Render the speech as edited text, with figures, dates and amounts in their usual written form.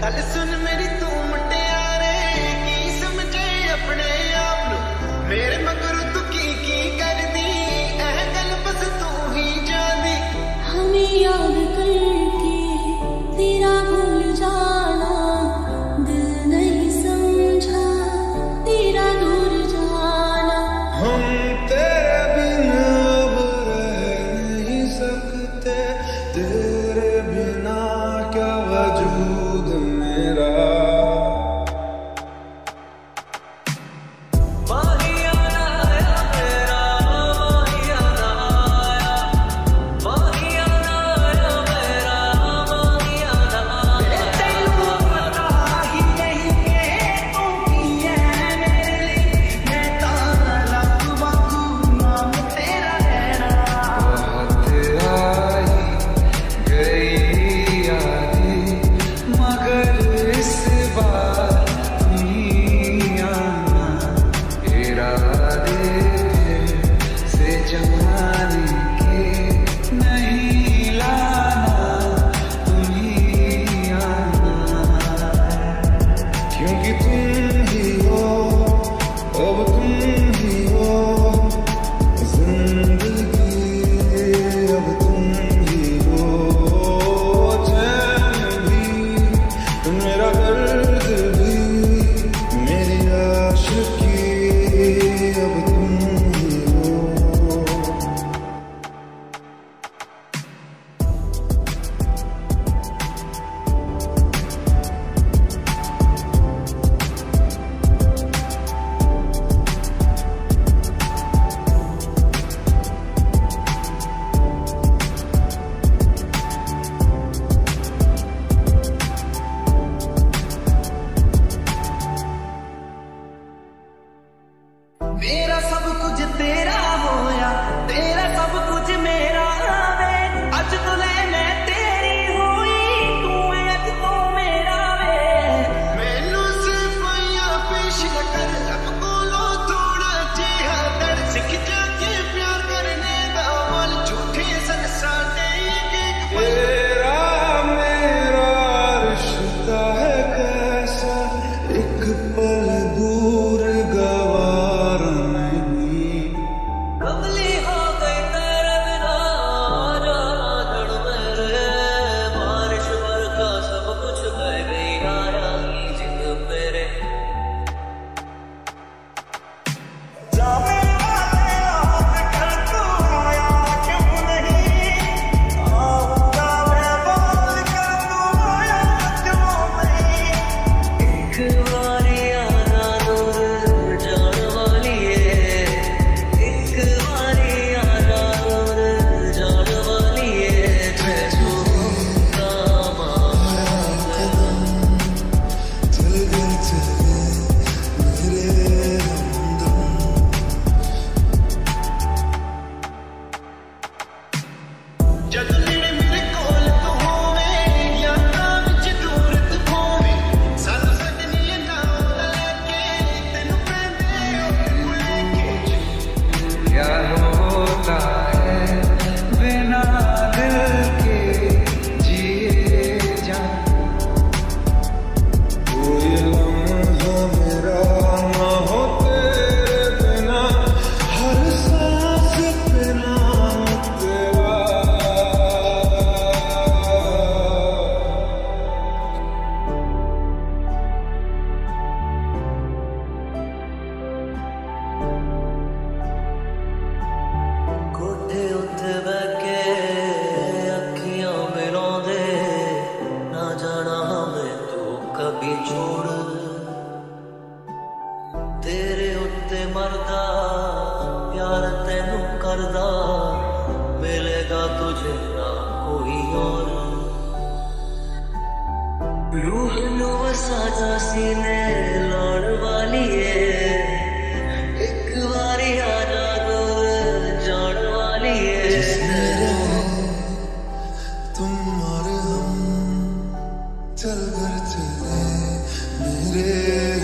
गल सुन मेरी तू मुटियारे की समझे अपने आप नू मेरे मगर तू की कर दी एह गल बस तू ही जानी हमें याद करके तेरा भूल जाना दिल नहीं समझा तेरा दूर जाना हम तेरे बिना अब रह नहीं सकते तेरे बिना क्या वजूद मेरा मेरा सब कुछ तेरा होया तेरा सब कुछ मेरा वे अज तो ले मैं तेरी हुई तू अज तो मेरा वे मैनू सिफाइयां पेश कर अब कोलो थोड़ा जिहा दर सीख जाके प्यार करने दा बोल झूठे संसार तेरा मेरा रिश्ता है कैसा एक पल दूर तेरे उत्ते मरदा प्यार तेनू करदा मिलेगा तुझे ना कोई और रूह नू वसा सीने लाउण वाली है एक बारी आजा दूर जान वाली है जिसमें रहो तुम और हम चल कर चले मेरे